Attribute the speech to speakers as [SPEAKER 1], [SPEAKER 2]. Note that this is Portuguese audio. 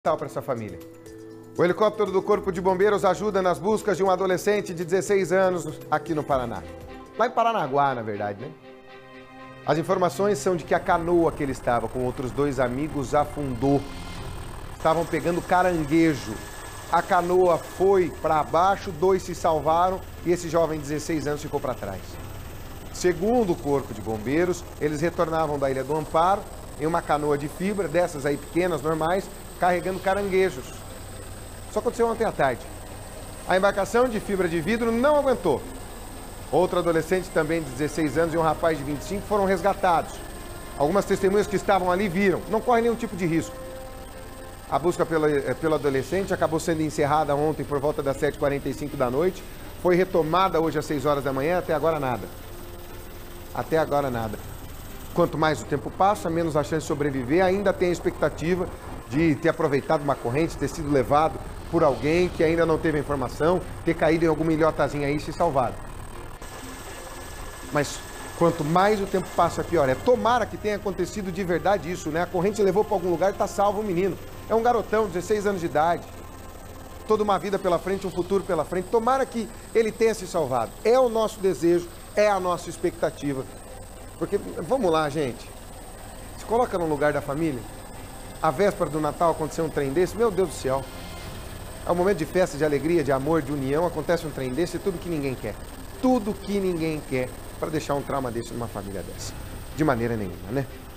[SPEAKER 1] Para essa família. O helicóptero do Corpo de Bombeiros ajuda nas buscas de um adolescente de 16 anos aqui no Paraná. Lá em Paranaguá, na verdade, né? As informações são de que a canoa que ele estava com outros dois amigos afundou. Estavam pegando caranguejo. A canoa foi para baixo, dois se salvaram e esse jovem de 16 anos ficou para trás. Segundo o Corpo de Bombeiros, eles retornavam da Ilha do Amparo em uma canoa de fibra, dessas aí pequenas, normais, carregando caranguejos. Só aconteceu ontem à tarde. A embarcação de fibra de vidro não aguentou. Outro adolescente também de 16 anos e um rapaz de 25 foram resgatados. Algumas testemunhas que estavam ali viram. Não corre nenhum tipo de risco. A busca pelo adolescente acabou sendo encerrada ontem por volta das 7h45 da noite. Foi retomada hoje às 6 horas da manhã. Até agora nada. Até agora nada. Quanto mais o tempo passa, menos a chance de sobreviver. Ainda tem a expectativa de ter aproveitado uma corrente, ter sido levado por alguém que ainda não teve informação, ter caído em alguma ilhotazinha aí e se salvado. Mas quanto mais o tempo passa, pior. Tomara que tenha acontecido de verdade isso, né? A corrente levou para algum lugar e está salvo o menino. É um garotão, 16 anos de idade. Toda uma vida pela frente, um futuro pela frente. Tomara que ele tenha se salvado. É o nosso desejo, é a nossa expectativa. Porque, vamos lá, gente. Se coloca no lugar da família. A véspera do Natal aconteceu um trem desse, meu Deus do céu. É um momento de festa, de alegria, de amor, de união, acontece um trem desse, tudo que ninguém quer. Tudo que ninguém quer para deixar um trauma desse numa família dessa. De maneira nenhuma, né?